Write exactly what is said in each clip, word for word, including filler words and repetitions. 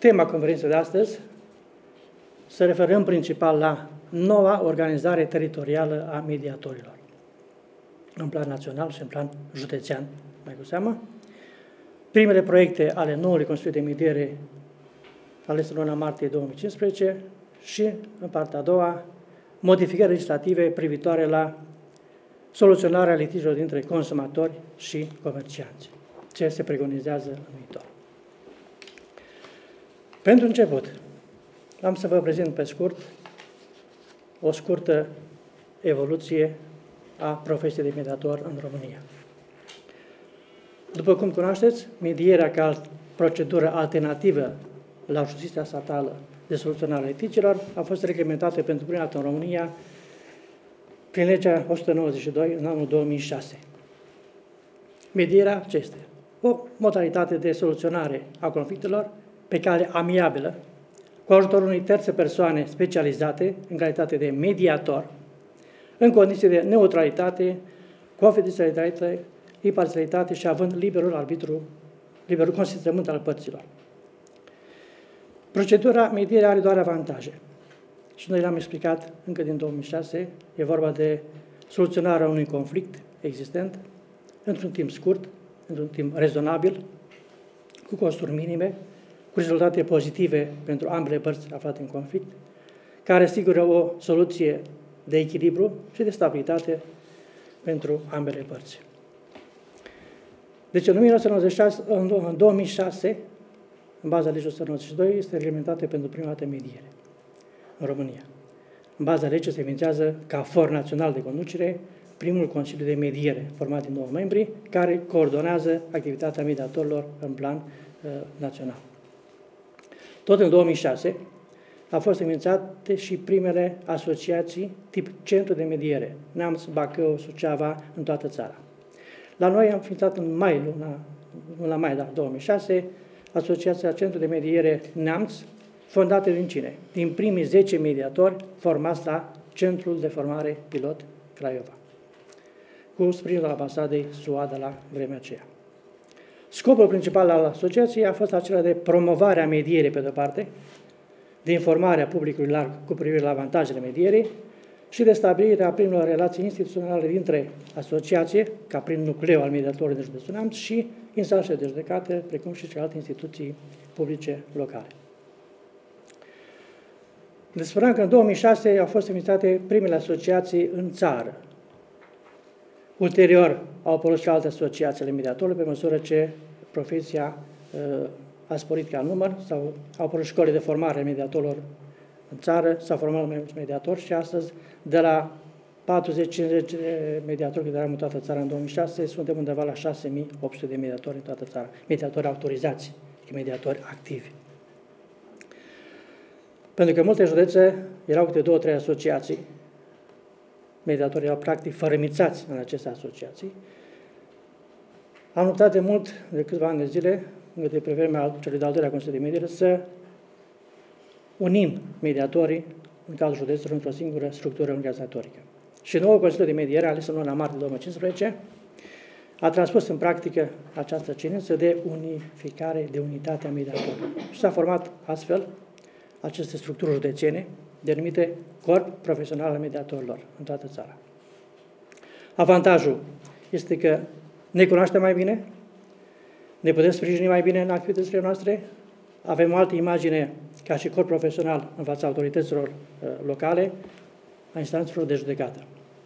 Tema conferinței de astăzi se referă în principal la noua organizare teritorială a mediatorilor, în plan național și în plan județean, mai cu seamă. Primele proiecte ale noului Consiliu de Mediere ales în luna martie două mii cincisprezece și, în partea a doua, modificări legislative privitoare la soluționarea litigiilor dintre consumatori și comercianți, ce se preconizează în viitor. Pentru început, am să vă prezint pe scurt o scurtă evoluție a profesiei de mediator în România. După cum cunoașteți, medierea ca procedură alternativă la justiția statală de soluționare a litigiilor a fost reglementată pentru prima dată în România prin legea o sută nouăzeci și doi în anul două mii șase. Medierea ce este? O modalitate de soluționare a conflictelor pe cale amiabilă, cu ajutorul unei terțe persoane specializate în calitate de mediator, în condiții de neutralitate, confidențialitate, imparțialitate și având liberul arbitru, liberul consimțământ al părților. Procedura medierii are doar avantaje și noi le-am explicat încă din două mii șase. E vorba de soluționarea unui conflict existent într-un timp scurt, într-un timp rezonabil, cu costuri minime, cu rezultate pozitive pentru ambele părți aflate în conflict, care asigură o soluție de echilibru și de stabilitate pentru ambele părți. Deci, în două mii șase, în baza legii o sută nouăzeci și doi, este reglementată pentru prima dată mediere în România. În baza legii se înființează ca for național de conducere primul Consiliu de Mediere, format din nouă membri, care coordonează activitatea mediatorilor în plan uh, național. Tot în două mii șase au fost înființate și primele asociații tip Centru de Mediere, Neamț, Bacău, Suceava, în toată țara. La noi am înființat în mai, luna, luna mai, da, două mii șase, Asociația Centru de Mediere Neamț, fondată din cine? Din primii zece mediatori formați la Centrul de Formare Pilot Craiova, cu sprijinul ambasadei S U A de la vremea aceea. Scopul principal al asociației a fost acela de promovare a medierii, pe de-o parte, de informarea publicului larg cu privire la avantajele medierii și de stabilirea primelor relații instituționale dintre asociație, ca prin nucleu al mediatorului de județul Neamț, și instanțele de judecată, precum și celelalte instituții publice locale. Despre că în două mii șase au fost înființate primele asociații în țară. Ulterior au apărut și alte asociații ale mediatorului, pe măsură ce profesia uh, a sporit ca număr, sau au apărut școli de formare a mediatorilor în țară, s-au format mai mulți mediatori și astăzi, de la patruzeci cincizeci de mediatori care eram în toată țara în două mii șase, suntem undeva la șase mii opt sute de mediatori în toată țara, mediatori autorizați, mediatori activi. Pentru că multe județe erau câte două, trei asociații, mediatorii erau practic fărâmițați în aceste asociații. Am luptat de mult, de câțiva ani de zile, încă de vremea celui de-al doilea Consiliu de Mediere, să unim mediatorii în cadrul județelor într-o singură structură organizatorică. Și noul Consiliu de Mediere, ales în luna martie două mii cincisprezece, a transpus în practică această cerință de unificare, de unitate a mediatorilor. Și s-a format astfel aceste structuri județene, denumite Corp Profesional al Mediatorilor în toată țara. Avantajul este că ne cunoaștem mai bine, ne putem sprijini mai bine în activitățile noastre, avem o altă imagine ca și corp profesional în fața autorităților uh, locale, a instanțelor de judecată.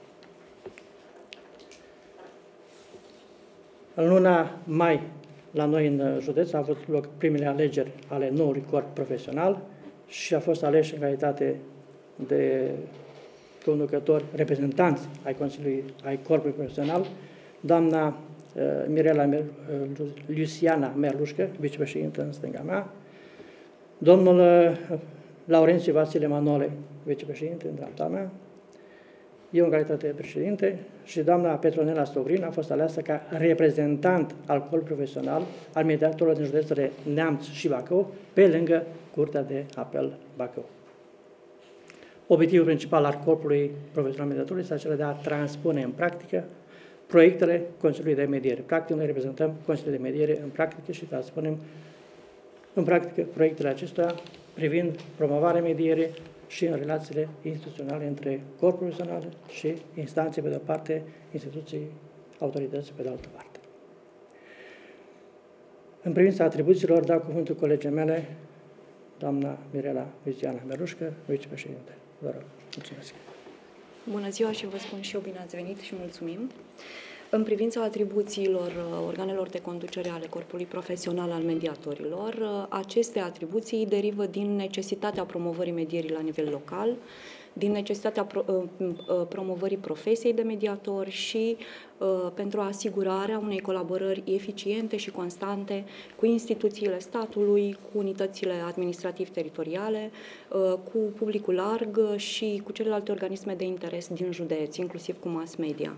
În luna mai, la noi în județ, au avut loc primele alegeri ale noului corp profesional și a fost aleși în calitate de conducători, reprezentanți ai Consiliului, ai corpului profesional, doamna uh, Mirela Mer, uh, Luciana Merlușcă, vicepreședintă în stânga mea, domnul uh, Laurențiu Vasile Manole, vicepreședinte în dreapta mea, eu în calitate de președinte, și doamna Petronela Stogrin a fost aleasă ca reprezentant al corpului profesional al mediatorilor din județele Neamț și Bacău, pe lângă Curtea de Apel Bacău. Obiectivul principal al corpului profesional mediatorului este acela de a transpune în practică proiectele Consiliului de Mediere. Practic, noi reprezentăm Consiliul de Mediere în practică și transpunem în practică proiectele acestea privind promovarea mediere și în relațiile instituționale între corpul profesional și instanțe pe de-o parte, instituții, autorități pe de altă parte. În privința atribuțiilor, dau cuvântul colegii mele, doamna Mirela Viziana Merușcă, vicepreședinte. Vă rog, mulțumesc. Bună ziua și vă spun și eu bine ați venit și mulțumim. În privința atribuțiilor organelor de conducere ale corpului profesional al mediatorilor, aceste atribuții derivă din necesitatea promovării medierii la nivel local, din necesitatea pro, promovării profesiei de mediator și uh, pentru asigurarea unei colaborări eficiente și constante cu instituțiile statului, cu unitățile administrativ-teritoriale, uh, cu publicul larg și cu celelalte organisme de interes din județ, inclusiv cu mass media.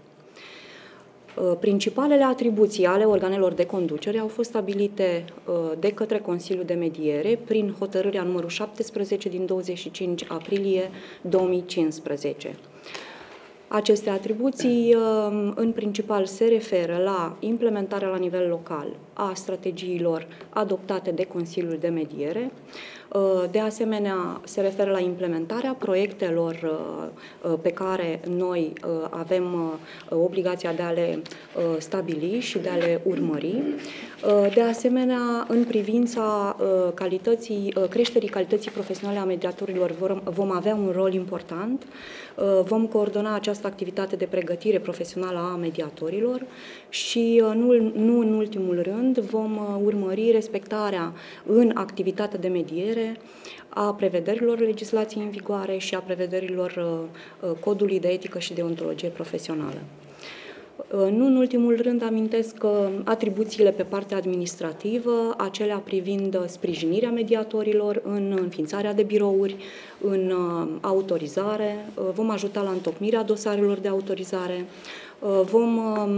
Principalele atribuții ale organelor de conducere au fost stabilite de către Consiliul de Mediere prin hotărârea numărul șaptesprezece din douăzeci și cinci aprilie două mii cincisprezece. Aceste atribuții, în principal, se referă la implementarea la nivel local a strategiilor adoptate de Consiliul de Mediere. De asemenea, se referă la implementarea proiectelor pe care noi avem obligația de a le stabili și de a le urmări. De asemenea, în privința calității, creșterii calității profesionale a mediatorilor vom avea un rol important. Vom coordona această activitate de pregătire profesională a mediatorilor și, nu, nu în ultimul rând, vom urmări respectarea în activitatea de mediere a prevederilor legislației în vigoare și a prevederilor codului de etică și deontologie profesională. Nu în ultimul rând amintesc că atribuțiile pe partea administrativă, acelea privind sprijinirea mediatorilor în înființarea de birouri, în autorizare, vom ajuta la întocmirea dosarelor de autorizare, vom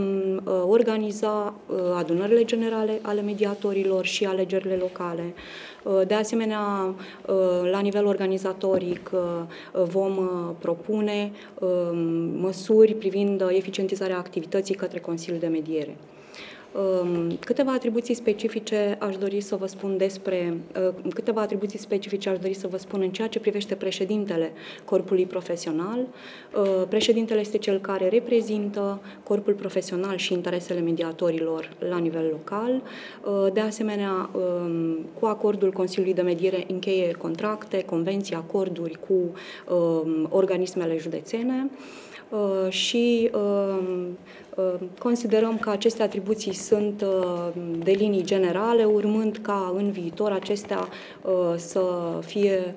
organiza adunările generale ale mediatorilor și alegerile locale. De asemenea, la nivel organizatoric vom propune măsuri privind eficientizarea activității către Consiliul de Mediere. Câteva atribuții specifice aș dori să vă spun despre câteva atribuții specifice aș dori să vă spun în ceea ce privește președintele corpului profesional. Președintele este cel care reprezintă corpul profesional și interesele mediatorilor la nivel local. De asemenea, cu acordul Consiliului de Mediere încheie contracte, convenții, acorduri cu organismele județene și considerăm că aceste atribuții sunt de linii generale, urmând ca în viitor acestea să fie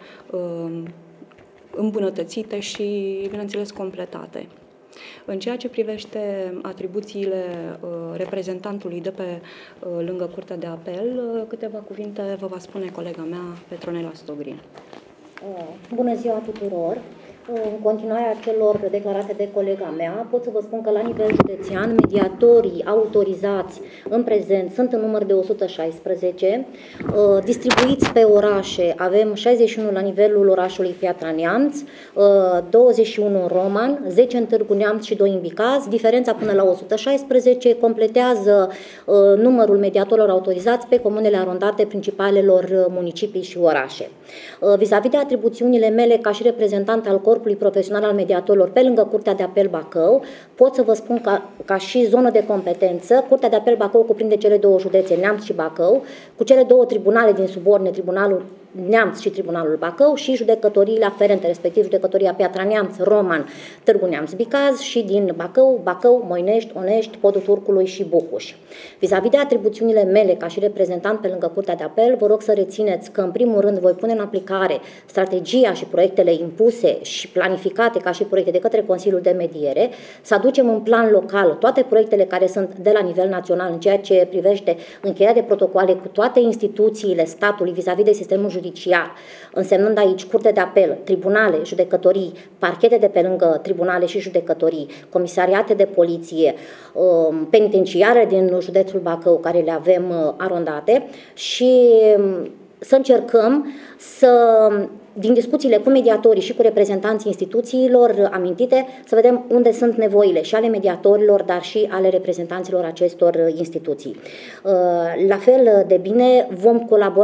îmbunătățite și, bineînțeles, completate. În ceea ce privește atribuțiile reprezentantului de pe lângă Curtea de Apel, câteva cuvinte vă va spune colega mea, Petronela Stogrin. Bună ziua tuturor! În continuarea celor declarate de colega mea, pot să vă spun că la nivel județean, mediatorii autorizați în prezent sunt în număr de o sută șaisprezece, distribuiți pe orașe, avem șaizeci și unu la nivelul orașului Piatra Neamț, douăzeci și unu în Roman, zece în Târgu Neamț și doi în Bicaz. Diferența până la o sută șaisprezece completează numărul mediatorilor autorizați pe comunele arondate principalelor municipii și orașe. Vis-a-vis de atribuțiunile mele ca și reprezentant al corpului profesional al mediatorilor pe lângă Curtea de Apel Bacău, pot să vă spun că, ca și zonă de competență, Curtea de Apel Bacău cuprinde cele două județe, Neamț și Bacău, cu cele două tribunale din subordine, Tribunalul Neamț și Tribunalul Bacău și judecătoriile aferente, respectiv judecătoria Piatra Neamț, Roman, Târgu Neamț, Bicaz și din Bacău, Bacău, Moinești, Onești, Podul Turcului și Bucuș. Vis-a-vis de atribuțiunile mele ca și reprezentant pe lângă Curtea de Apel, vă rog să rețineți că în primul rând voi pune în aplicare strategia și proiectele impuse și planificate ca și proiecte de către Consiliul de Mediere, să aducem în plan local toate proiectele care sunt de la nivel național în ceea ce privește încheierea de protocoale cu toate instituțiile statului vis-a-vis de sistemul judiciar, însemnând aici curte de apel, tribunale, judecătorii, parchete de pe lângă tribunale și judecătorii, comisariate de poliție, penitenciare din județul Bacău, care le avem arondate, și să încercăm să, din discuțiile cu mediatorii și cu reprezentanții instituțiilor amintite, să vedem unde sunt nevoile și ale mediatorilor, dar și ale reprezentanților acestor instituții. La fel de bine vom colabora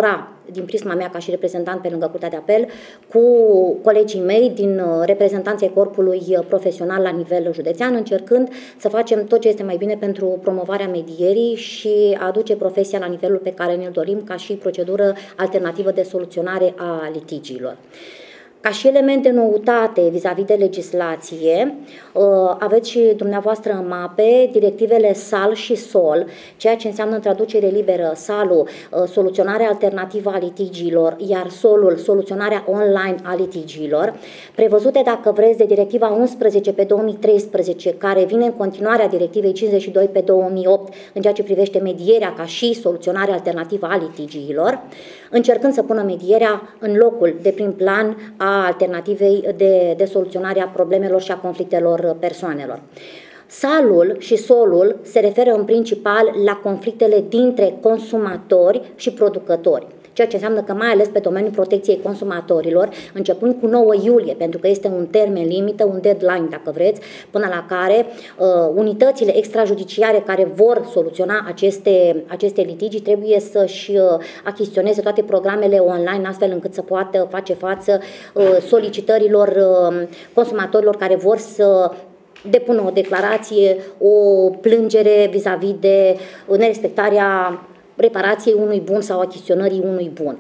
din prisma mea ca și reprezentant pe lângă Curtea de Apel, cu colegii mei din reprezentanței corpului profesional la nivel județean, încercând să facem tot ce este mai bine pentru promovarea medierii și a aduce profesia la nivelul pe care ne-l dorim ca și procedură alternativă de soluționare a litigiilor. Ca și element de noutate vis-a-vis de legislație, aveți și dumneavoastră în mape directivele S A L și S O L, ceea ce înseamnă în traducere liberă S A L-ul, soluționarea alternativă a litigiilor, iar S O L-ul, soluționarea online a litigiilor, prevăzute, dacă vreți, de directiva unsprezece pe două mii treisprezece, care vine în continuarea directivei cincizeci și doi pe două mii opt, în ceea ce privește medierea ca și soluționarea alternativă a litigiilor, încercând să pună medierea în locul de prim plan a alternativei de, de soluționare a problemelor și a conflictelor persoanelor. S A L-ul și S O L-ul se referă în principal la conflictele dintre consumatori și producători, ceea ce înseamnă că mai ales pe domeniul protecției consumatorilor, începând cu nouă iulie, pentru că este un termen limită, un deadline, dacă vreți, până la care uh, unitățile extrajudiciare care vor soluționa aceste, aceste litigi trebuie să-și uh, achiziționeze toate programele online, astfel încât să poată face față uh, solicitărilor uh, consumatorilor care vor să depună o declarație, o plângere vis-a-vis de nerespectarea reparației unui bun sau achiziționării unui bun.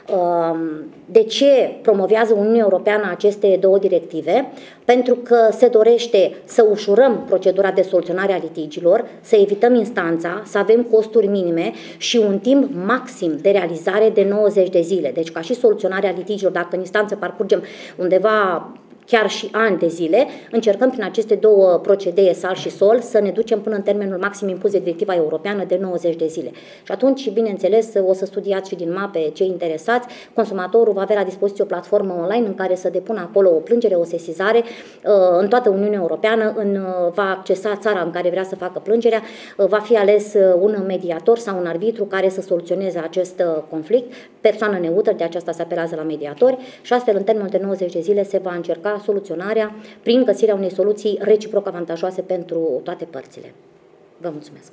De ce promovează Uniunea Europeană aceste două directive? Pentru că se dorește să ușurăm procedura de soluționare a litigiilor, să evităm instanța, să avem costuri minime și un timp maxim de realizare de nouăzeci de zile. Deci ca și soluționarea litigiilor, dacă în instanță parcurgem undeva chiar și ani de zile, încercăm prin aceste două procedee, S A L și S O L, să ne ducem până în termenul maxim impus de directiva europeană de nouăzeci de zile. Și atunci, bineînțeles, o să studiați și din mape cei interesați, consumatorul va avea la dispoziție o platformă online în care să depună acolo o plângere, o sesizare în toată Uniunea Europeană, în, va accesa țara în care vrea să facă plângerea, va fi ales un mediator sau un arbitru care să soluționeze acest conflict, persoană neutră, de aceasta se apelează la mediatori și astfel în termenul de nouăzeci de zile se va încerca soluționarea prin găsirea unei soluții reciproc avantajoase pentru toate părțile. Vă mulțumesc.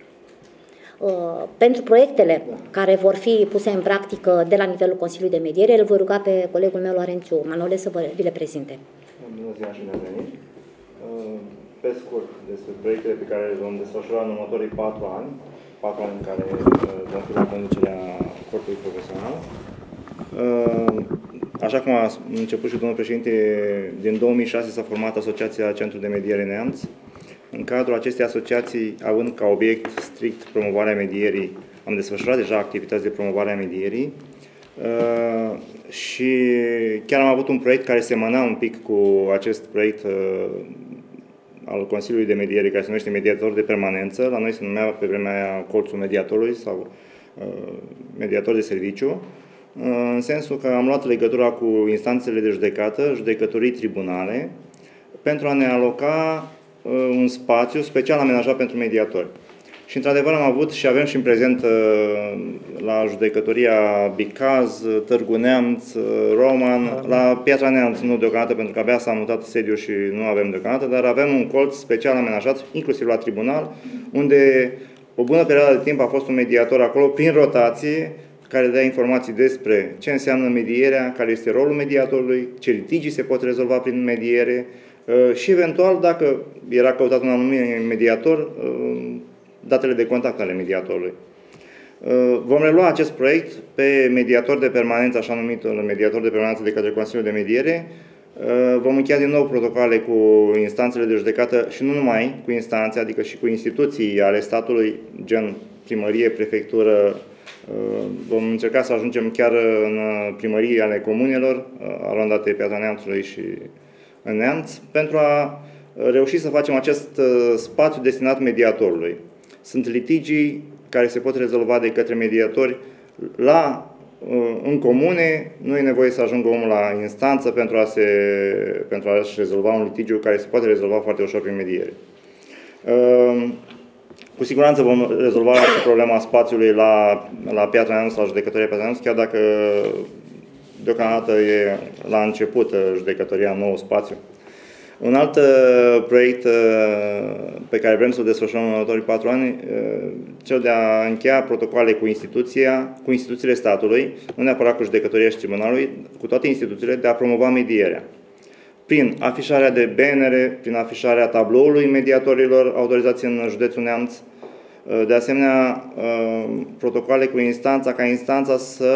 Pentru proiectele care vor fi puse în practică de la nivelul Consiliului de Mediere, îl voi ruga pe colegul meu, Laurențiu Manole, să vă, vi le prezinte. Bună ziua și bine venit. Pe scurt, despre proiectele pe care le vom desfășura în următorii patru ani, patru ani în care vom fi la conducerea corpului profesional. Așa cum a început și domnul președinte, din două mii șase s-a format Asociația Centru de Mediere Neamț. În cadrul acestei asociații, având ca obiect strict promovarea medierii, am desfășurat deja activități de promovare a medierii și chiar am avut un proiect care semăna un pic cu acest proiect al Consiliului de Mediere, care se numește Mediator de Permanență. La noi se numea pe vremea aia Colțul Mediatorului sau Mediator de Serviciu, în sensul că am luat legătura cu instanțele de judecată, judecătorii, tribunale, pentru a ne aloca un spațiu special amenajat pentru mediatori. Și într-adevăr am avut și avem și în prezent la judecătoria Bicaz, Târgu Neamț, Roman, la Piatra Neamț, nu deocamdată pentru că abia s-a mutat sediul și nu avem deocamdată, dar avem un colț special amenajat, inclusiv la tribunal, unde o bună perioadă de timp a fost un mediator acolo, prin rotație, care dea informații despre ce înseamnă medierea, care este rolul mediatorului, ce litigii se pot rezolva prin mediere și, eventual, dacă era căutat un anumit mediator, datele de contact ale mediatorului. Vom relua acest proiect pe mediator de permanență, așa numitul mediator de permanență de către Consiliul de Mediere. Vom încheia din nou protocoale cu instanțele de judecată și nu numai cu instanțe, adică și cu instituții ale statului, gen primărie, prefectură. Vom încerca să ajungem chiar în primării ale comunelor, arondate Piatra Neamțului și în Neamț, pentru a reuși să facem acest spațiu destinat mediatorului. Sunt litigii care se pot rezolva de către mediatori la, în comune, nu e nevoie să ajungă omul la instanță pentru a se, pentru a-și rezolva un litigiu care se poate rezolva foarte ușor prin mediere. Cu siguranță vom rezolva și problema spațiului la, la Piatra Neamț, la judecătoria Piatra Neamț, chiar dacă deocamdată e la început judecătoria în nou spațiu. Un alt uh, proiect uh, pe care vrem să-l desfășurăm în următorii patru ani, uh, cel de a încheia protocoale cu instituția, cu instituțiile statului, nu neapărat cu judecătoria și tribunalului, cu toate instituțiile, de a promova medierea. Prin afișarea de B N R, prin afișarea tabloului mediatorilor autorizați în județul Neamț, de asemenea, protocoale cu instanța, ca instanța să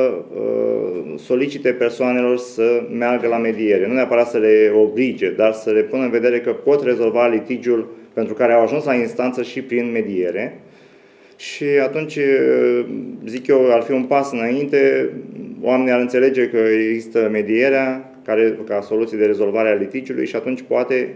solicite persoanelor să meargă la mediere. Nu neapărat să le oblige, dar să le pună în vedere că pot rezolva litigiul pentru care au ajuns la instanță și prin mediere. Și atunci, zic eu, ar fi un pas înainte, oamenii ar înțelege că există medierea care, ca soluție de rezolvare a litigiului și atunci poate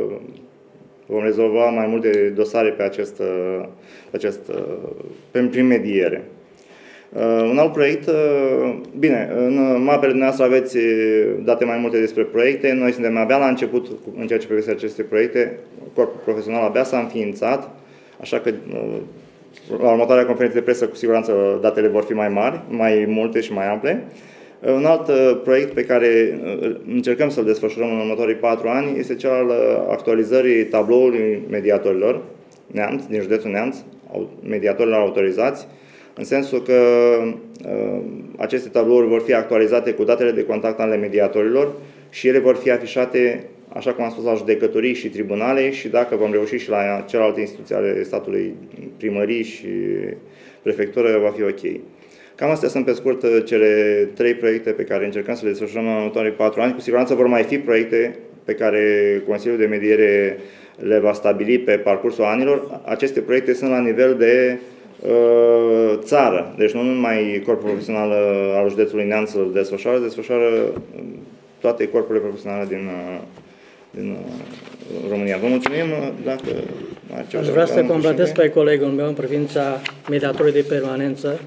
vom rezolva mai multe dosare pe acest, pe acest pe, prin mediere. Un alt proiect, bine, în mapele dumneavoastră aveți date mai multe despre proiecte. Noi suntem abia la început în ceea ce privește aceste proiecte. Corpul profesional abia s-a înființat, așa că la următoarea conferință de presă cu siguranță datele vor fi mai mari, mai multe și mai ample. Un alt proiect pe care încercăm să-l desfășurăm în următorii patru ani este cel al actualizării tabloului mediatorilor Neamț, din județul Neamț, mediatorilor autorizați, în sensul că uh, aceste tablouri vor fi actualizate cu datele de contact ale mediatorilor și ele vor fi afișate, așa cum am spus, la judecătorii și tribunale și dacă vom reuși și la celelalte instituții ale statului, primării și prefectură, va fi ok. Cam astea sunt pe scurt cele trei proiecte pe care încercăm să le desfășurăm în următorii patru ani. Cu siguranță vor mai fi proiecte pe care Consiliul de Mediere le va stabili pe parcursul anilor. Aceste proiecte sunt la nivel de uh, țară, deci nu numai corpul profesional al județului Neamț îl desfășoară, desfășoară toate corpurile profesionale din, din România. Vă mulțumim. Dacă Aș vrea să completez pe colegul meu în privința mediatorului de permanență,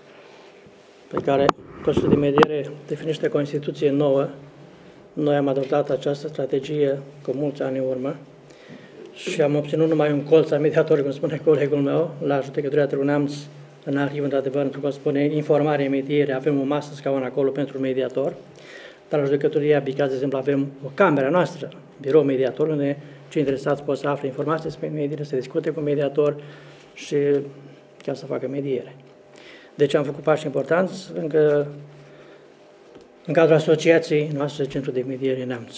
pe care Consiliul de Mediere definește Constituție nouă. Noi am adoptat această strategie cu mulți ani în urmă și am obținut numai un colț a mediatorului, cum spune colegul meu, la judecătoria Târgu Neamț, în arhivă, într-adevăr, pentru că spune informare, mediere, avem o masă scaun acolo pentru mediator, dar la judecătoria Bicaz, de exemplu, avem o cameră noastră, birou mediator, unde cei interesați pot să afle informații despre mediere, să discute cu mediator și chiar să facă mediere. Deci am făcut pași importanți încă în cadrul asociației noastre Centru de Mediere Neamț.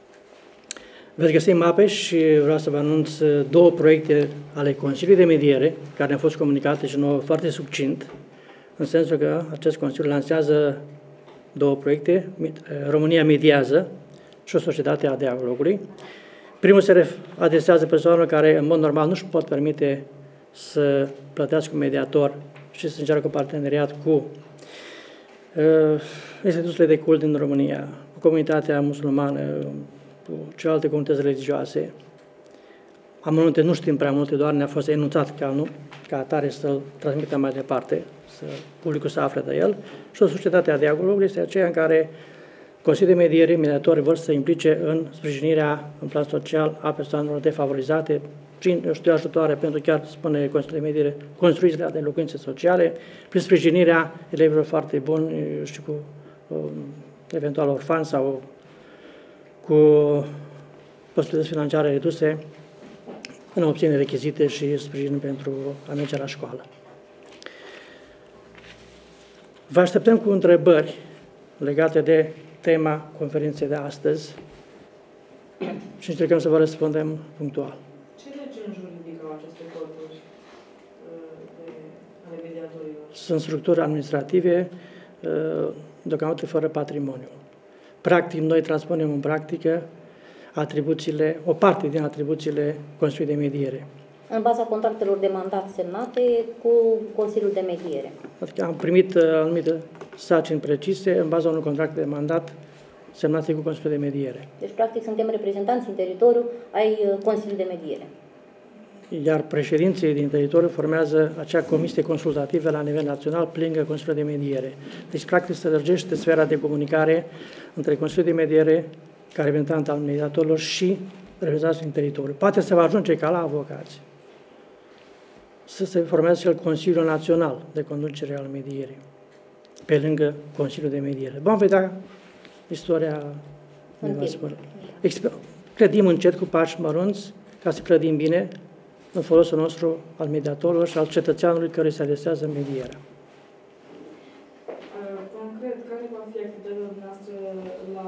Veți găsi mape și vreau să vă anunț două proiecte ale Consiliului de Mediere, care ne-au fost comunicate și nouă foarte succint, în sensul că acest Consiliu lansează două proiecte, România mediază și o societate a dialogului. Primul se adresează persoanelor care în mod normal nu își pot permite să plătească un mediator și să încearcă parteneriat cu uh, instituțiile de cult din România, cu comunitatea musulmană, cu celelalte comunități religioase. Amănunte nu știm prea multe, doar ne-a fost enunțat ca, nu, ca atare să-l transmitem mai departe, să publicul să afle de el. Și o societate a dialogului este aceea în care Consiliul de Mediere, mediatori vor să se implice în sprijinirea în plan social a persoanelor defavorizate, prin, eu știu, ajutoare pentru, chiar spune Consiliul de Mediere, construirea de locuințe sociale, prin sprijinirea elevilor foarte buni, eu știu, cu um, eventual orfani sau cu posibilități financiare reduse în obține rechizite și sprijin pentru a merge la școală. Vă așteptăm cu întrebări legate de tema conferinței de astăzi și încercăm să vă răspundem punctual. Ce regim juridic au aceste corpuri ale mediatorilor? Sunt structuri administrative, deocamdată fără patrimoniu. Practic, noi transpunem în practică atribuțiile, o parte din atribuțiile Consiliului de Mediere. În baza contractelor de mandat semnate cu Consiliul de Mediere. Adică am primit anumite sarcini precise în baza unui contract de mandat semnate cu Consiliul de Mediere. Deci, practic, suntem reprezentanți în teritoriu ai Consiliului de Mediere. Iar președinții din teritoriu formează acea comisie consultativă la nivel național pe lângă Consiliul de Mediere. Deci, practic, se lărgește sfera de comunicare între Consiliul de Mediere, ca reprezentant al mediatorilor, și reprezentanții din teritoriu. Poate să va ajunge ca la avocați să se formează și el Consiliul Național de Conducere al Medierii, pe lângă Consiliul de Mediere. Vom vedea istoria ne va spune. clădim încet cu pași mărunți, ca să clădim bine în folosul nostru al mediatorilor și al cetățeanului care se adresează medierea. Concret, care va fi activitatea noastră la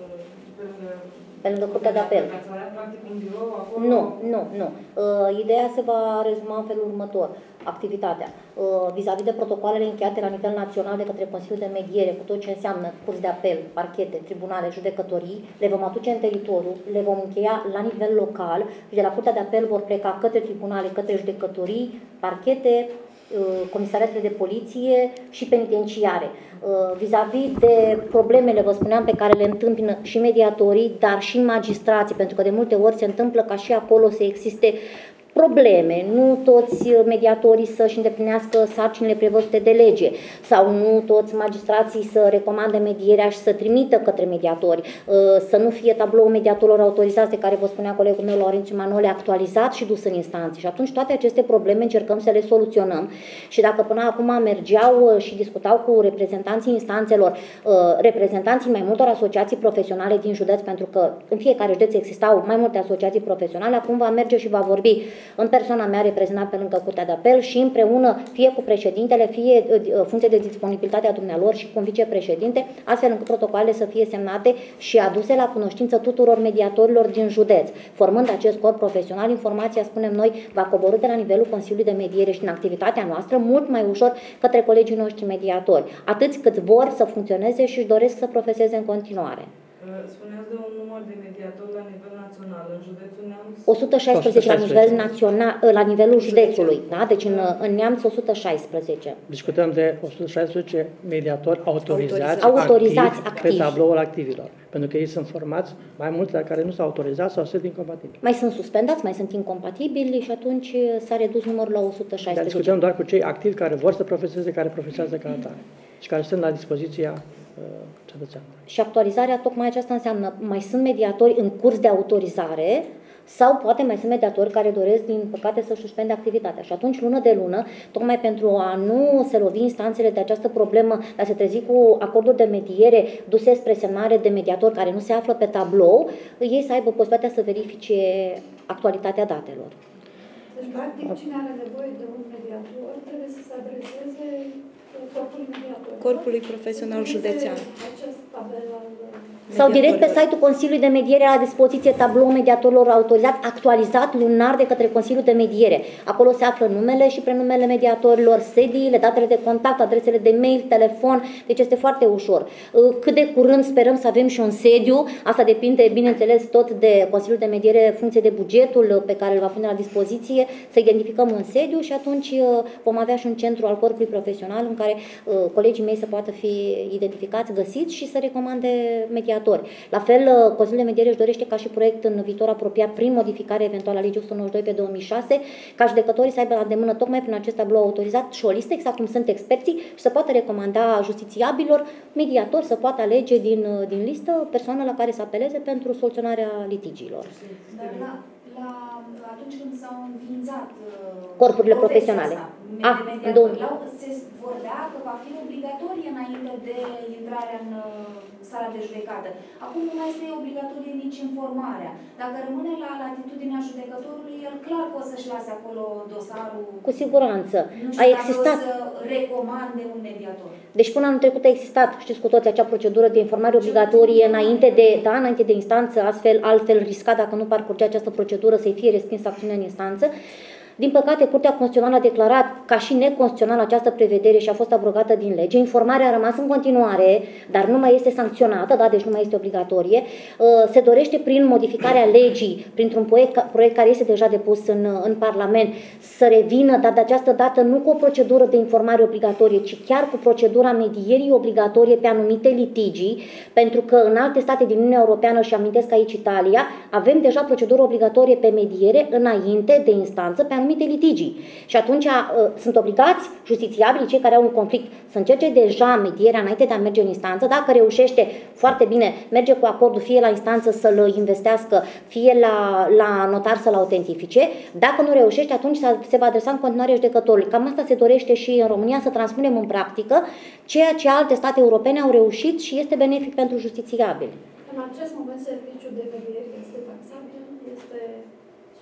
pe lângă Curtea de Apel? Practic un birou acolo? Nu, nu, nu. Uh, ideea se va rezuma în felul următor. Activitatea. Uh, vis-a-vis de protocoalele încheiate la nivel național de către Consiliul de Mediere, cu tot ce înseamnă curs de apel, parchete, tribunale, judecătorii, le vom aduce în teritoriu, le vom încheia la nivel local și de la Curtea de Apel vor pleca către tribunale, către judecătorii, parchete, comisariatele de poliție și penitenciare. Vis-a-vis de problemele, vă spuneam, pe care le întâmpină și mediatorii, dar și magistrații, pentru că de multe ori se întâmplă ca și acolo să existe probleme, nu toți mediatorii să-și îndeplinească sarcinile prevăzute de lege sau nu toți magistrații să recomande medierea și să trimită către mediatori, să nu fie tabloul mediatorilor autorizați, de care vă spunea colegul meu Laurențiu Manole, actualizat și dus în instanțe. Și atunci toate aceste probleme încercăm să le soluționăm și dacă până acum mergeau și discutau cu reprezentanții instanțelor, reprezentanții mai multor asociații profesionale din județ, pentru că în fiecare județ existau mai multe asociații profesionale, acum va merge și va vorbi în persoana mea reprezentat pe lângă Curtea de Apel și împreună, fie cu președintele, fie funcție de disponibilitatea dumnealor și cu un vicepreședinte, astfel încât protocoalele să fie semnate și aduse la cunoștință tuturor mediatorilor din județ. Formând acest corp profesional, informația, spunem noi, va coborî de la nivelul Consiliului de Mediere și din activitatea noastră mult mai ușor către colegii noștri mediatori, atâți cât vor să funcționeze și își doresc să profeseze în continuare. Spuneați de un număr de mediatori la nivel național, în județul Neamț? o sută șaisprezece la nivel național, la nivelul județului, da? Deci în, în Neamț o sută șaisprezece. Discutăm de o sută șaisprezece mediatori autorizați, autorizați activi, activi pe tabloul activilor. Pentru că ei sunt formați, mai mulți dar care nu s-au autorizat sau sunt incompatibili. Mai sunt suspendați, mai sunt incompatibili și atunci s-a redus numărul la o sută șaisprezece. Dar discutăm doar cu cei activi care vor să profeseze, care profesează ca atare și care sunt la dispoziția cetățeanului. Și actualizarea, tocmai aceasta înseamnă, mai sunt mediatori în curs de autorizare sau poate mai sunt mediatori care doresc, din păcate, să-și suspende activitatea. Și atunci, lună de lună, tocmai pentru a nu se lovi instanțele de această problemă, de a se trezi cu acorduri de mediere duse spre semnare de mediatori care nu se află pe tablou, ei să aibă posibilitatea să verifice actualitatea datelor. Deci, practic, cine are nevoie de un mediator trebuie să se adreseze corpului mediator. Corpului profesional județean. Acest tabel al sau direct pe site-ul Consiliului de Mediere la dispoziție tablou mediatorilor autorizat, actualizat lunar de către Consiliul de Mediere. Acolo se află numele și prenumele mediatorilor, sediile, datele de contact, adresele de mail, telefon, deci este foarte ușor. Cât de curând sperăm să avem și un sediu, asta depinde, bineînțeles, tot de Consiliul de Mediere, funcție de bugetul pe care îl va pune la dispoziție, să identificăm un sediu și atunci vom avea și un centru al corpului profesional în care colegii mei să poată fi identificați, găsiți și să recomande mediatori. La fel, Consiliul de Mediere își dorește ca și proiect în viitor apropiat, prin modificare eventuală a legii o sută nouăzeci și doi pe două mii șase, ca judecătorii să aibă la îndemână tocmai prin acest tablou autorizat și o listă, exact cum sunt experții, și să poată recomanda justițiabilor, mediatori, să poată alege din, din listă persoana la care să apeleze pentru soluționarea litigiilor. Dar la, la, atunci când s-au înființat corpurile profesionale, asta, ah, mediatori, se vorbea că va fi obligatorie înainte de intrarea în sala de judecată. Acum nu mai este obligatorie nici informarea. Dacă rămâne la latitudinea judecătorului, el clar că o să-și lase acolo dosarul. Cu siguranță. Nu știu a dacă existat. o să recomande un mediator. Deci până anul trecut a existat, știți cu toți, acea procedură de informare obligatorie înainte de, da, înainte de instanță, astfel, altfel risca, dacă nu parcurgea această procedură, să-i fie respinsă acțiunea în instanță. Din păcate, Curtea Constituțională a declarat ca și neconstituțională această prevedere și a fost abrogată din lege. Informarea a rămas în continuare, dar nu mai este sancționată, da, deci nu mai este obligatorie. Se dorește prin modificarea legii, printr-un proiect, proiect care este deja depus în, în Parlament, să revină, dar de această dată nu cu o procedură de informare obligatorie, ci chiar cu procedura medierii obligatorie pe anumite litigii, pentru că în alte state din Uniunea Europeană, și amintesc aici Italia, avem deja procedură obligatorie pe mediere înainte de instanță pe anumite litigii. Și atunci uh, sunt obligați justițiabilii, cei care au un conflict, să încerce deja medierea înainte de a merge în instanță. Dacă reușește, foarte bine, merge cu acordul fie la instanță să-l investească, fie la, la notar să-l autentifice. Dacă nu reușește, atunci se va adresa în continuare judecătorului. Cam asta se dorește și în România, să transpunem în practică ceea ce alte state europene au reușit și este benefic pentru justițiabili. În acest moment, serviciul de mediere este taxat?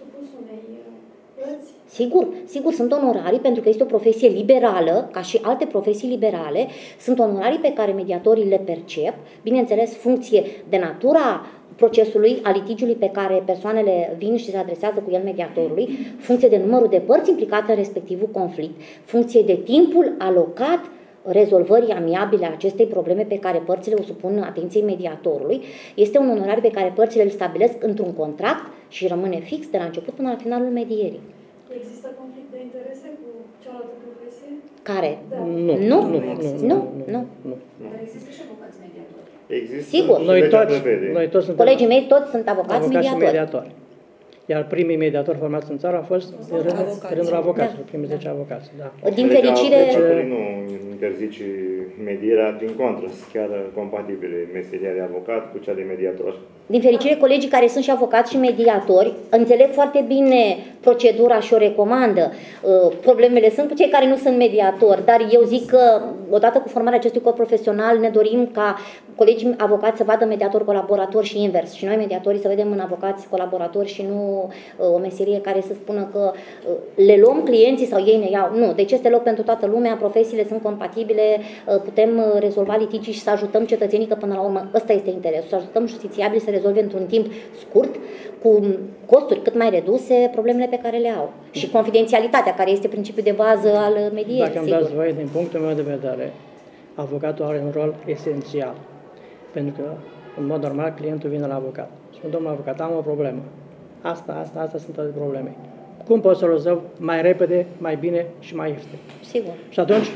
supus unei plăți? Sigur, sigur, sunt onorarii pentru că este o profesie liberală, ca și alte profesii liberale, sunt onorarii pe care mediatorii le percep, bineînțeles, funcție de natura procesului, a litigiului pe care persoanele vin și se adresează cu el mediatorului, funcție de numărul de părți implicate în respectivul conflict, funcție de timpul alocat rezolvării amiabile a acestei probleme pe care părțile o supun atenției mediatorului, este un onorar pe care părțile îl stabilesc într-un contract și rămâne fix de la început până la finalul medierii. Există conflict de interese cu cealaltă profesie? Care? Da. Nu, Nu, nu, nu, nu. nu. Dar există și avocați mediatori. Există. Sigur. Noi legea toți, prevede. noi toți suntem Colegii mei toți sunt avocați, avocați și mediatori. mediatori. Iar primii mediatori formați în țară au fost în rândul, Avocați. rândul avocaților, Da. primii zece avocați. Da. Din Legea fericire, procesului nu interzice medierea, din contră, sunt chiar compatibile meseria de avocat cu cea de mediator. din fericire, colegii care sunt și avocați și mediatori înțeleg foarte bine procedura și o recomandă. Problemele sunt cu cei care nu sunt mediatori, dar eu zic că odată cu formarea acestui corp profesional ne dorim ca colegii avocați să vadă mediator colaborator și invers. Și noi mediatorii să vedem în avocați colaboratori și nu o meserie care să spună că le luăm clienții sau ei ne iau. Nu, deci este loc pentru toată lumea, profesiile sunt compatibile, putem rezolva litigii și să ajutăm cetățenii, că până la urmă ăsta este interesul, să ajutăm justițiabili să rezolve într-un timp scurt, cu costuri cât mai reduse, problemele pe care le au. Și confidențialitatea, care este principiul de bază al medierii. Dacă îmi dați voie, din punctul meu de vedere, avocatul are un rol esențial. Pentru că, în mod normal, clientul vine la avocat. Spune, domnul avocat, am o problemă. Asta, asta, asta sunt toate probleme. Cum pot să o rezolv mai repede, mai bine și mai ieftin? Sigur. Și atunci,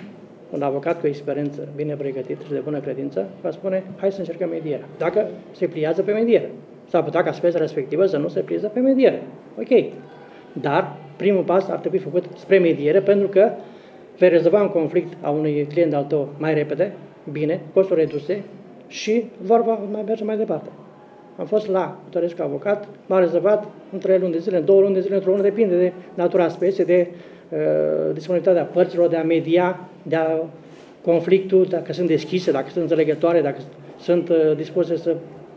un avocat cu experiență bine pregătit și de bună credință va spune, hai să încercăm medierea. Dacă se pliază pe mediere. S-ar putea ca speța respectivă să nu se plieze pe mediere. Ok. Dar primul pas ar trebui făcut spre mediere, pentru că vei rezolva un conflict a unui client al tău mai repede, bine, costuri reduse și vorba mai merge mai departe. Am fost la Cutărescu avocat, m-a rezolvat în trei luni de zile, în două luni de zile, într-o lună, depinde de natura speței, de uh, disponibilitatea părților, de a media, de a conflictul, dacă sunt deschise, dacă sunt înțelegătoare, dacă sunt uh, dispuse să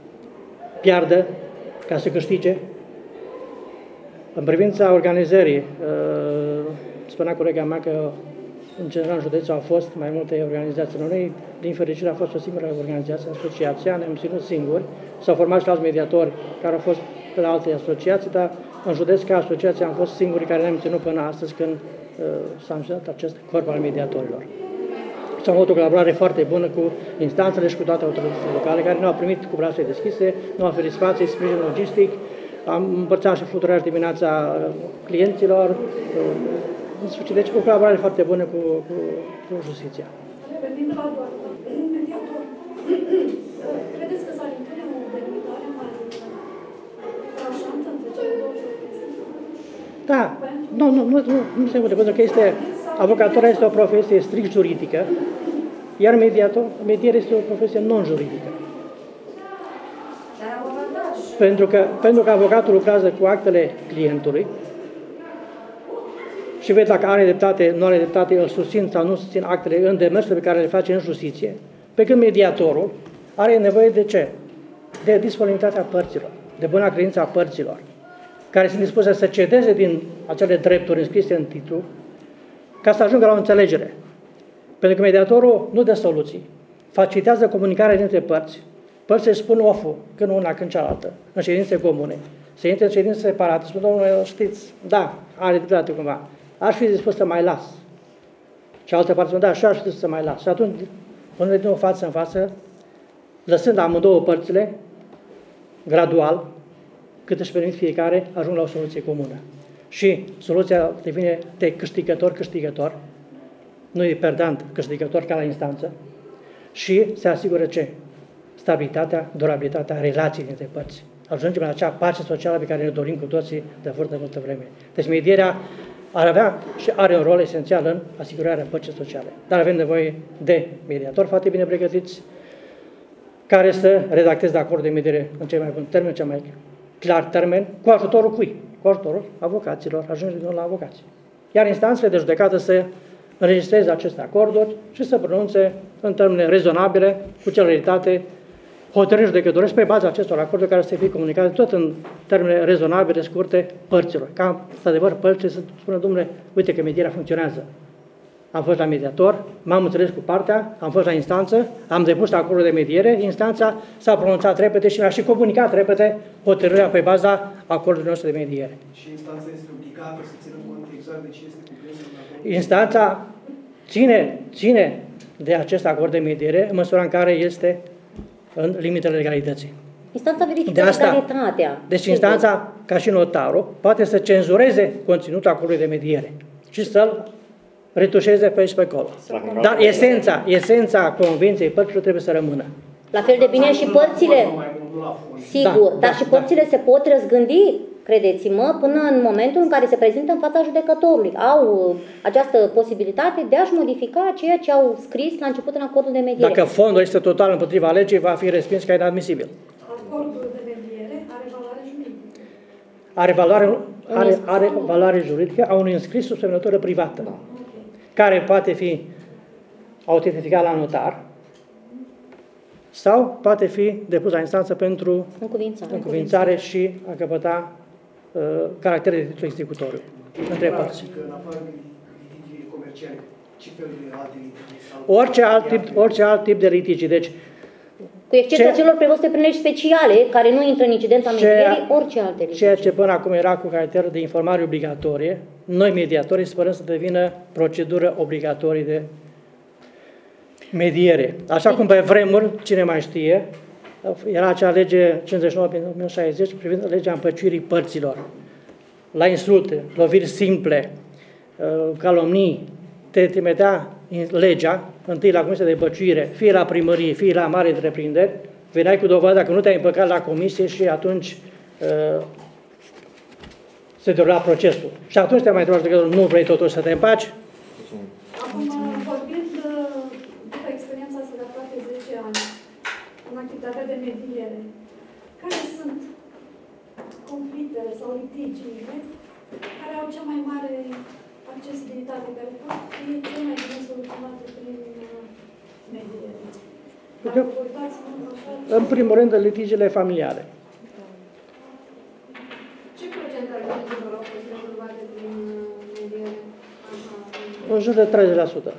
piardă ca să câștige. În privința organizării, uh, spunea colega mea că în general în județ au fost mai multe organizații. Noi, din fericire, a fost o singură organizație, asociația, ne-am ținut singuri, s-au format și alți mediatori care au fost pe la alte asociații, dar în județ ca asociație am fost singurii care ne-am ținut până astăzi când uh, s-a înșelat acest corp al mediatorilor. Și am avut o colaborare foarte bună cu instanțele și cu toate autoritățile locale, care nu au primit cu brațele deschise, nu au oferit spații, sprijin logistic, am împărțat și fluturaș dimineața clienților, în sfârșit, deci o colaborare foarte bună cu, cu, cu justiția. Revenind la doar un mediator, credeți că s-ar impune o delimitare mai tranșantă între cele două profesii? Da, nu, nu, nu, nu, nu se poate, pentru că este, avocatura este o profesie strict juridică, iar mediator, medierea este o profesie non-juridică. Pentru că, pentru că avocatul lucrează cu actele clientului, și vede dacă are dreptate, nu are dreptate, îl susțin sau nu susțin actele în demersurile pe care le face în justiție, pe când mediatorul are nevoie de ce? De disponibilitatea părților, de buna credință a părților, care sunt dispuse să cedeze din acele drepturi înscrise în titlu, ca să ajungă la o înțelegere. Pentru că mediatorul nu dă soluții, facilitează comunicarea dintre părți, părțile spun oful, când una, când cealaltă, în ședințe comune. Se intre în ședințe separate, spun, domnule, știți, da, are dreptate cumva. Aș fi dispus să mai las. Și altă parte spune, da, și aș fi dispus să mai las. Și atunci, până din față în față, lăsând amândouă părțile, gradual, cât își permit fiecare, ajung la o soluție comună. Și soluția devine de câștigător-câștigător, nu e perdant câștigător ca la instanță, și se asigură ce? Stabilitatea, durabilitatea relației dintre părți. Ajungem la acea pace socială pe care ne dorim cu toții de foarte multă vreme. Deci medierea ar avea și are un rol esențial în asigurarea păcii sociale. Dar avem nevoie de mediatori foarte bine pregătiți, care să redacteze acordul de mediere în cel mai bun termen, cel mai clar termen, cu ajutorul cui? Cu ajutorul avocaților, ajungem din nou la avocații. Iar instanțele de judecată să înregistreze aceste acorduri și să pronunțe în termene rezonabile, cu celeritate hotărâri judecătorești pe baza acestor acorduri care să fie comunicate tot în termene rezonabile, scurte, părților. Ca, într-adevăr, părțile să spună, domnule, uite că medierea funcționează. Am fost la mediator, m-am înțeles cu partea, am fost la instanță, am depus acordul de mediere, instanța s-a pronunțat repede și mi-a și comunicat repede hotărârea pe baza acordului nostru de mediere. Și instanța este obligată să țină cont exact de ce este cuprins în acord? Instanța ține, ține de acest acord de mediere în măsura în care este în limitele legalității. Instanța verifică de asta, legalitatea. Deci instanța, ca și notarul, poate să cenzureze conținutul acordului de mediere și să-l retușeze pe aici pe acolo. Dar esența, esența convenției părților trebuie să rămână. La fel de bine și părțile, sigur, da, dar da, și da. părțile se pot răzgândi, credeți-mă, până în momentul în care se prezintă în fața judecătorului. Au această posibilitate de a-și modifica ceea ce au scris la început în acordul de mediere. Dacă fondul este total împotriva legii, va fi respins ca inadmisibil. Acordul de mediere are valoare juridică. Are valoare, are, are valoare juridică a unui înscris sub semnătură privată, Okay. care poate fi autentificat la notar sau poate fi depus la instanță pentru Încuvințare. încuvințare și a căpăta uh, caracter de titlu executoriu între părți. În afară de litigii comerciale, ce fel de alte litigi? Orice alt tip, orice alt tip de litigi. Deci, Cu excepția ce, celor prevăzute prin legi speciale, care nu intră în incidența medierii, orice alte litigi. ceea ce până acum era cu caracter de informare obligatorie, noi mediatorii sperăm să devină procedură obligatorie de mediere. Așa cum pe vremuri, cine mai știe, era acea lege cincizeci și nouă din o mie nouă sute șaizeci privind legea împăciuirii părților. La insulte, loviri simple, calomnii, te trimitea legea, întâi la Comisia de Împăciuire, fie la primărie, fie la mare întreprinderi, veneai cu dovadă dacă nu te-ai împăcat la comisie și atunci uh, se derula procesul. Și atunci te-ai mai întrebat că nu vrei totuși să te împaci? Acum, vorbind după experiența asta de aproape zece ani în activitatea de mediere, care sunt conflictele sau litigiile care au cea mai mare accesibilitate, care pot fi cel mai bine soluționate prin mediere? Dacă vă uitați așa... În primul rând, litigiile familiale. Ce procent al litigiilor au fost rezolvate prin mediere? În jur de treizeci la sută.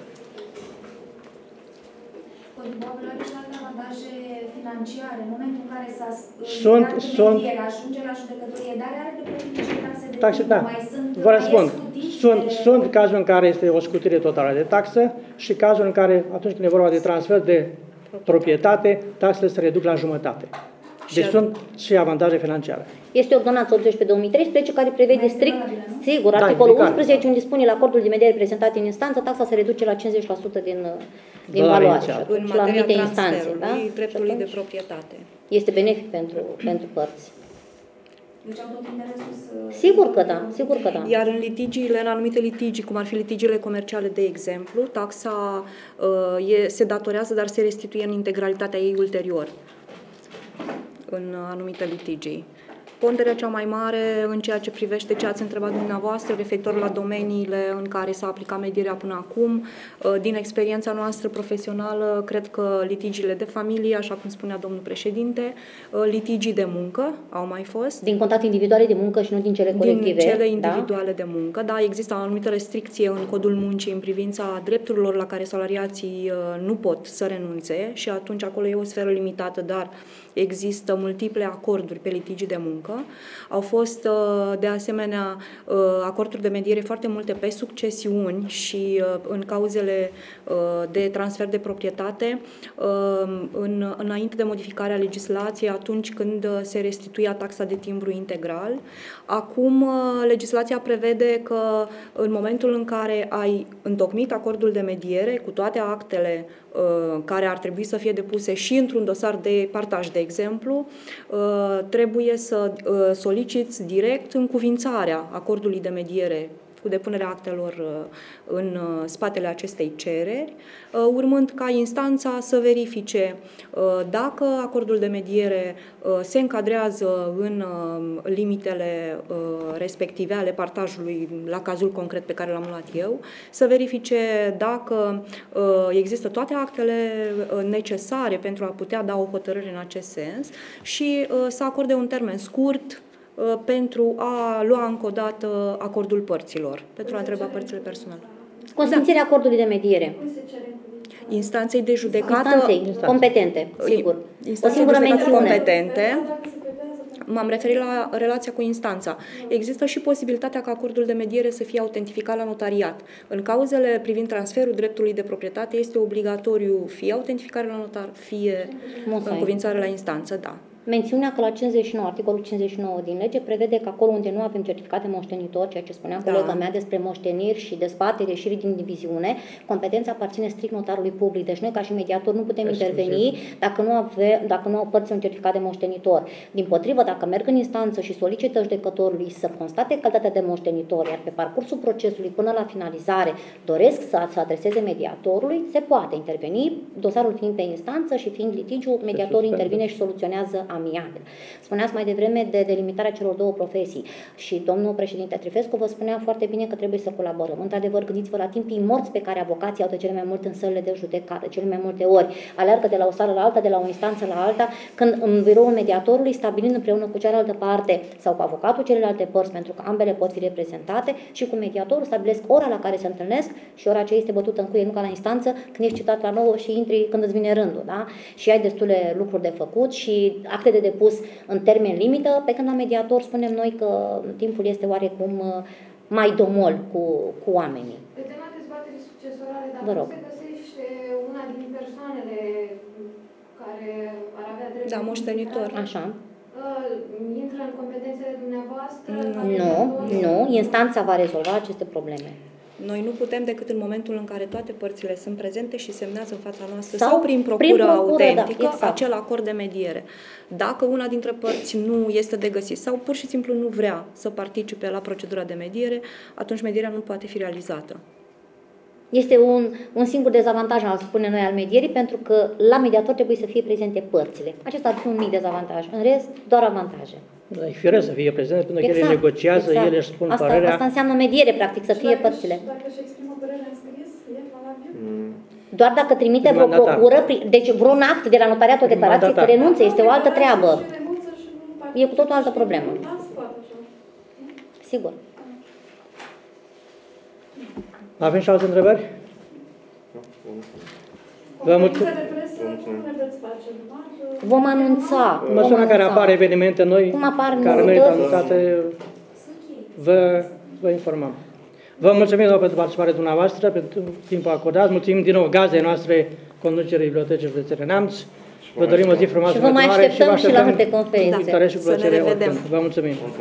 Contribuabilul are și alte avantaje financiare. În momentul în care s-a Sunt, sunt, mediere, ajunge la judecătorie, dar are de plătit niște taxe de taxe, da. mai sunt, Vă mai răspund. scutiți Sunt, de... sunt cazuri în care este o scutire totală de taxă și cazuri în care, atunci când e vorba de transfer de proprietate, taxele se reduc la jumătate. Deci sunt și avantaje financiare. Este ordonanța optzeci pe două mii treisprezece care prevede strict, sigur, Da, articolul indicat. unsprezece, unde spune la acordul de mediere prezentat în instanță, taxa se reduce la cincizeci la sută din, din Valoare valoare. inițială. Și În la materia anumite instanțe, transferului, da? dreptului Și de atunci proprietate. este benefic pentru, pentru părți. Deci au tot interesul să... Sigur că da, sigur că da. Iar în litigiile, în anumite litigi, cum ar fi litigiile comerciale, de exemplu, taxa uh, e, se datorează, dar se restituie în integralitatea ei ulterior în anumite litigii. Ponderea cea mai mare în ceea ce privește ce ați întrebat dumneavoastră, referitor la domeniile în care s-a aplicat medierea până acum. Din experiența noastră profesională, cred că litigiile de familie, așa cum spunea domnul președinte, litigii de muncă au mai fost. Din contracte individuale de muncă și nu din cele colective. Din cele individuale da? de muncă, da, există o anumită restricție în codul muncii în privința drepturilor la care salariații nu pot să renunțe și atunci acolo e o sferă limitată, dar există multiple acorduri pe litigii de muncă. Au fost, de asemenea, acorduri de mediere foarte multe pe succesiuni și în cauzele de transfer de proprietate, în, înainte de modificarea legislației, atunci când se restituia taxa de timbru integral. Acum, legislația prevede că în momentul în care ai întocmit acordul de mediere cu toate actele care ar trebui să fie depuse și într-un dosar de partaj, de exemplu, trebuie să soliciți direct încuvințarea acordului de mediere cu depunerea actelor în spatele acestei cereri, urmând ca instanța să verifice dacă acordul de mediere se încadrează în limitele respective ale partajului la cazul concret pe care l-am luat eu, să verifice dacă există toate actele necesare pentru a putea da o hotărâre în acest sens și să acorde un termen scurt pentru a lua încă o dată acordul părților, pentru a întreba părțile personale. Consfințirea da. acordului de mediere. Instanței de judecată Instanței competente, sigur. Instanței de judecată competente. M-am referit la relația cu instanța. Există și posibilitatea ca acordul de mediere să fie autentificat la notariat. În cauzele privind transferul dreptului de proprietate este obligatoriu fie autentificare la notar, fie încuvințare la instanță, da. Mențiunea că la cincizeci și nouă, articolul cincizeci și nouă din lege prevede că acolo unde nu avem certificate moștenitor, ceea ce spunea da. colega mea despre moșteniri și dezbateri, ieșiri din diviziune, competența aparține strict notarului public. Deci noi ca și mediator nu putem Exclusiv. interveni dacă nu, ave, dacă nu au părți un certificat de moștenitor. Dimpotrivă, dacă merg în instanță și solicită judecătorului să constate calitatea de moștenitor, iar pe parcursul procesului până la finalizare doresc să se adreseze mediatorului, se poate interveni, dosarul fiind pe instanță și fiind litigiu, mediatorul intervine și soluționează amiabil. Spuneați mai devreme de delimitarea celor două profesii și domnul președinte Trifescu vă spunea foarte bine că trebuie să colaborăm. Într-adevăr, gândiți-vă la timpii morți pe care avocații au de cele mai mult în sălile de judecată, cele mai multe ori. Aleargă de la o sală la alta, de la o instanță la alta, când în biroul mediatorului, stabilind împreună cu cealaltă parte sau cu avocatul celelalte părți, pentru că ambele pot fi reprezentate, și cu mediatorul stabilesc ora la care se întâlnesc și ora ce este bătută în cuie, nu ca la instanță, când ești citat la nouă și intri când îți vine rândul. Da? Și ai destule lucruri de făcut și acte de depus în termen limită, pe când la mediator spunem noi că timpul este oarecum mai domol cu, cu oamenii. Pe tema dezbaterii succesorale, dacă Vă rog. se găsește una din persoanele care ar avea drept da, moștenitor. Așa. Intră în competențele dumneavoastră? Nu, nu. Instanța va rezolva aceste probleme. Noi nu putem decât în momentul în care toate părțile sunt prezente și semnează în fața noastră sau, sau prin procură, prin procură autentică da, exact. acel acord de mediere. Dacă una dintre părți nu este de găsit sau pur și simplu nu vrea să participe la procedura de mediere, atunci medierea nu poate fi realizată. Este un, un singur dezavantaj, al spune noi, al medierii, pentru că la mediator trebuie să fie prezente părțile. Acesta ar fi un mic dezavantaj. În rest, doar avantaje. Da, e firesc să fie prezent, pentru că exact, ele negociază, exact. ele își spun asta, părerea. Asta înseamnă mediere, practic, să fie dacă părțile. Dacă își exprimă părerea în scris, e valabil? Mm. Doar dacă trimite vreo procură, deci vreun act de la notariat, o declarație că renunță, este o altă treabă. E cu totul o altă problemă. Sigur. Avem și alte întrebări? Vă mulțumesc. Vom anunța. În măsura în care apar evenimente noi, Cum apar care merită anunțate, vă, vă informăm. Vă mulțumim pentru participarea dumneavoastră, pentru timpul acordat. Mulțumim din nou gazdei noastre, conducerea Bibliotecii Județene Neamț. Vă dorim o zi frumoasă. Și vă mai așteptăm și la alte conferințe. Vă mulțumim.